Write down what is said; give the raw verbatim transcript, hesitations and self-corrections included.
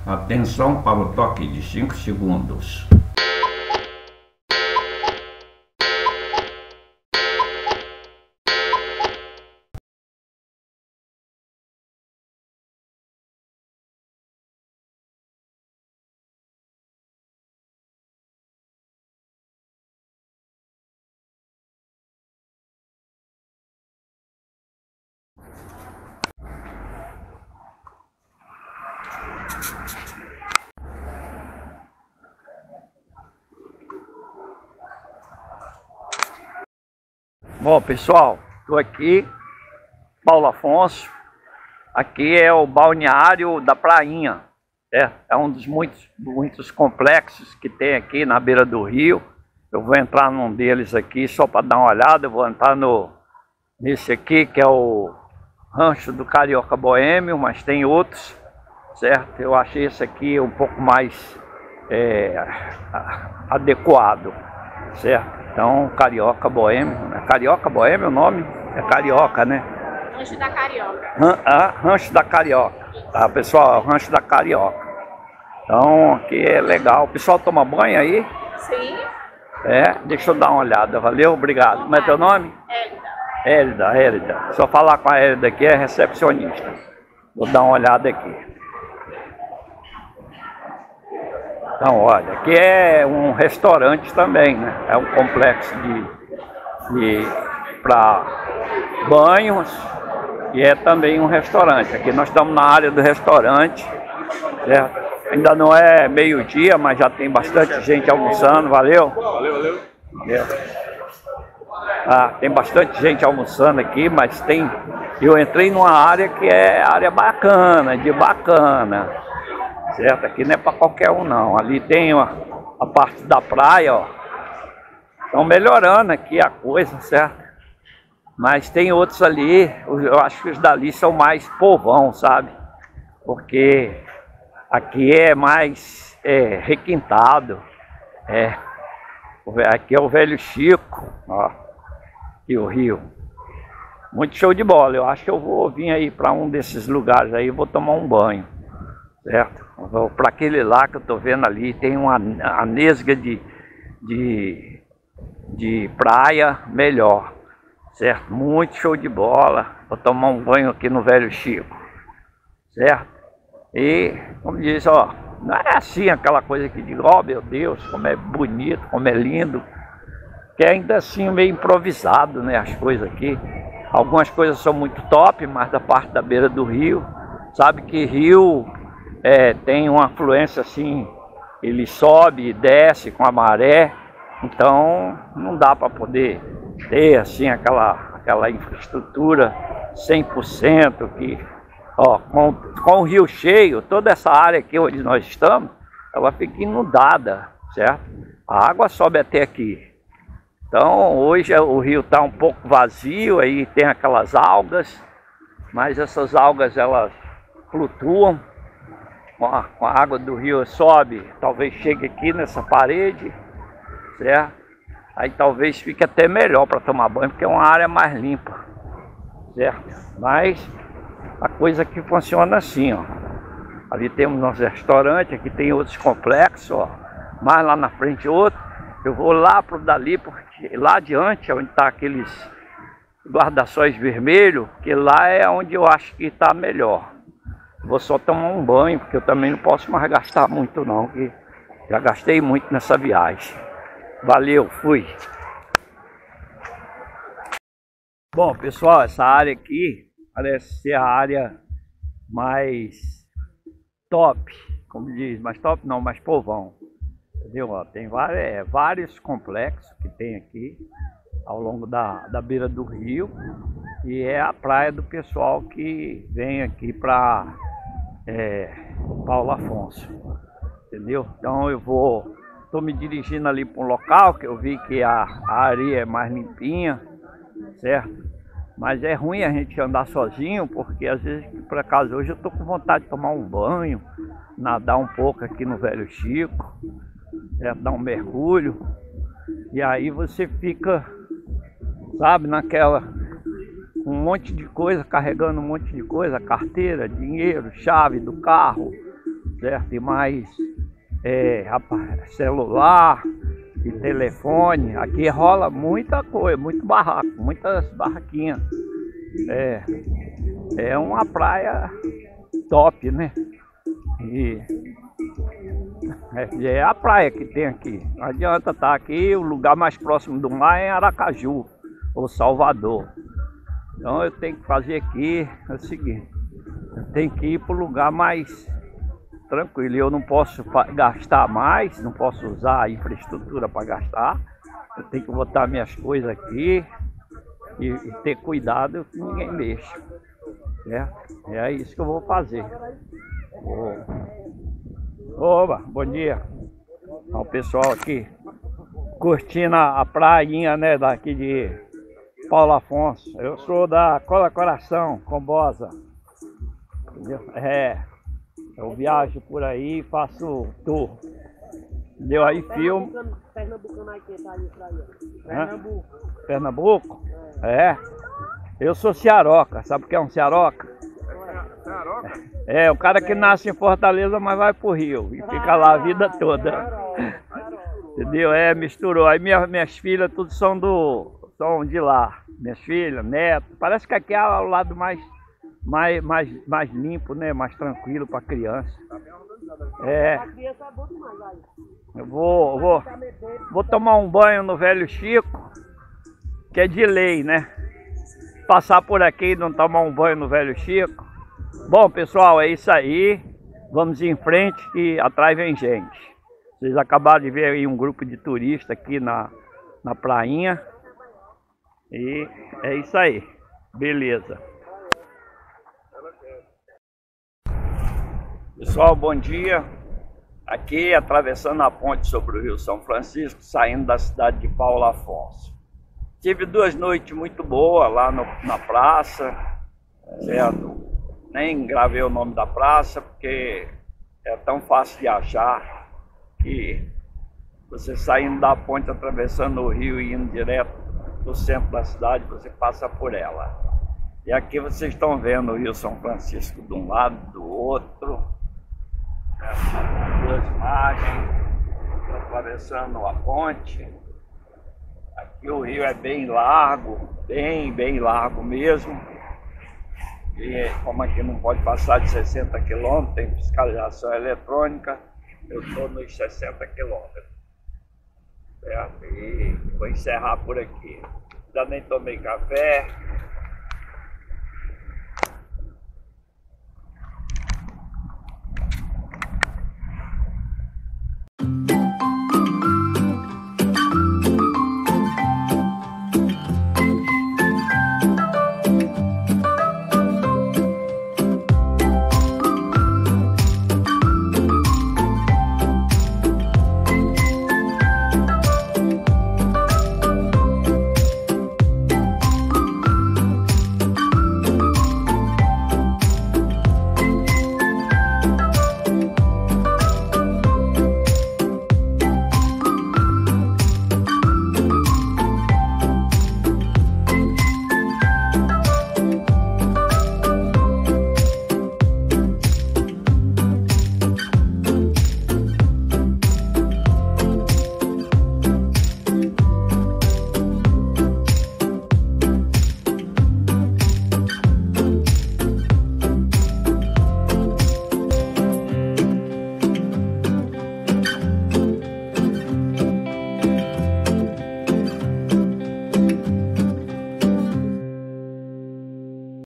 Atenção para o toque de cinco segundos. Bom, pessoal, estou aqui, Paulo Afonso. Aqui é o balneário da Prainha. É, é um dos muitos, muitos complexos que tem aqui na beira do rio. Eu vou entrar num deles aqui só para dar uma olhada. Eu vou entrar no, nesse aqui, que é o Rancho do Carioca Boêmio, mas tem outros, certo? Eu achei esse aqui um pouco mais é, adequado, certo? Então, Carioca Boêmio, né? Carioca Boêmio o nome? É Carioca, né? Rancho da Carioca. Ran, ah, Rancho da Carioca. Tá, pessoal? Rancho da Carioca. Então, aqui é legal. O pessoal toma banho aí? Sim. É, deixa eu dar uma olhada. Valeu, obrigado. Como é teu nome? Hélida. Hélida, Hélida. Só falar com a Hélida aqui, é recepcionista. Vou dar uma olhada aqui. Então, olha, aqui é um restaurante também, né? É um complexo de, de para banhos e é também um restaurante. Aqui nós estamos na área do restaurante, certo? Ainda não é meio-dia, mas já tem bastante gente almoçando, valeu? Valeu, valeu. valeu. Ah, tem bastante gente almoçando aqui, mas tem... Eu entrei numa área que é área bacana, de bacana. Certo? Aqui não é para qualquer um não. Ali tem a, a parte da praia, ó. Estão melhorando aqui a coisa, certo? Mas tem outros ali, eu acho que os dali são mais povão, sabe? Porque aqui é mais é, requintado. É. Aqui é o Velho Chico, ó. E o rio. Muito show de bola. Eu acho que eu vou vir aí para um desses lugares aí e vou tomar um banho. Certo? Para aquele lá que eu tô vendo ali, tem uma a nesga de, de, de praia melhor, certo? Muito show de bola. Vou tomar um banho aqui no Velho Chico, certo? E, como diz, ó, não é assim aquela coisa que diz, ó, meu Deus, como é bonito, como é lindo, que é ainda assim meio improvisado, né, as coisas aqui. Algumas coisas são muito top, mas da parte da beira do rio, sabe que rio... É, tem uma afluência assim, ele sobe e desce com a maré, então não dá para poder ter assim aquela, aquela infraestrutura cem por cento que, ó, com, com o rio cheio, toda essa área aqui onde nós estamos, ela fica inundada, certo? A água sobe até aqui. Então hoje o rio está um pouco vazio, aí tem aquelas algas, mas essas algas elas flutuam. Com a, com a água do rio sobe, talvez chegue aqui nessa parede, certo? Aí talvez fique até melhor para tomar banho, porque é uma área mais limpa, certo? Mas a coisa aqui funciona assim, ó. Ali temos nosso restaurante, aqui tem outros complexos, ó. Mais lá na frente outro. Eu vou lá pro dali, porque lá adiante, onde tá aqueles guarda-sóis vermelhos, que lá é onde eu acho que está melhor. Vou só tomar um banho, porque eu também não posso mais gastar muito não, que já gastei muito nessa viagem. Valeu, fui! Bom, pessoal, essa área aqui parece ser a área mais top, como diz, mais top não, mais povão. Entendeu? Ó, tem vários, é, vários complexos que tem aqui ao longo da, da beira do rio. E é a praia do pessoal que vem aqui para é, Paulo Afonso, entendeu? Então eu vou, estou me dirigindo ali para um local que eu vi que a, a areia é mais limpinha, certo? Mas é ruim a gente andar sozinho, porque às vezes, por acaso, hoje eu estou com vontade de tomar um banho, nadar um pouco aqui no Velho Chico, certo? Dar um mergulho, e aí você fica, sabe, naquela... um monte de coisa, carregando um monte de coisa, carteira, dinheiro, chave do carro, certo? E mais é, celular e telefone. Aqui rola muita coisa, muito barraco, muitas barraquinhas. É, é uma praia top, né? E é, é a praia que tem aqui. Não adianta estar aqui, o lugar mais próximo do mar é Aracaju ou Salvador. Então eu tenho que fazer aqui é o seguinte, eu tenho que ir para o lugar mais tranquilo. Eu não posso gastar mais, não posso usar a infraestrutura para gastar. Eu tenho que botar minhas coisas aqui e, e ter cuidado que ninguém mexa. É, é isso que eu vou fazer. Vou... Oba, bom dia. Olha o pessoal aqui curtindo a, a prainha, né, daqui de Paulo Afonso. Eu sou da Cola Coração, Combosa. Entendeu? É, eu viajo por aí, faço tour. Entendeu? Aí filme. Pernambucano aí que tá aí pra aí. Pernambuco. Pernambuco? É. Eu sou cearoca, sabe o que é um cearoca? Cearoca? É, o cara que nasce em Fortaleza, mas vai pro Rio e fica lá a vida toda. Entendeu? É, misturou. Aí minhas, minhas filhas tudo são do. São de lá. Minhas filhas, netos. Parece que aqui é o lado mais, mais, mais, mais limpo, né? Mais tranquilo pra criança. É. Eu vou, vou, vou tomar um banho no Velho Chico, que é de lei, né? Passar por aqui e não tomar um banho no Velho Chico. Bom, pessoal, é isso aí. Vamos em frente que atrás vem gente. Vocês acabaram de ver aí um grupo de turistas aqui na, na prainha. E é isso aí. Beleza. Pessoal, bom dia. Aqui atravessando a ponte sobre o Rio São Francisco, saindo da cidade de Paulo Afonso. Tive duas noites muito boas lá no, na praça, certo? Nem gravei o nome da praça, porque é tão fácil de achar que você saindo da ponte, atravessando o rio e indo direto do centro da cidade, você passa por ela. E aqui vocês estão vendo o Rio São Francisco de um lado, do outro. Essas duas margens, atravessando a ponte. Aqui o rio é bem largo, bem, bem largo mesmo. E como aqui não pode passar de sessenta quilômetros, tem fiscalização eletrônica, eu estou nos sessenta quilômetros. Certo? E vou encerrar por aqui. Ainda nem tomei café.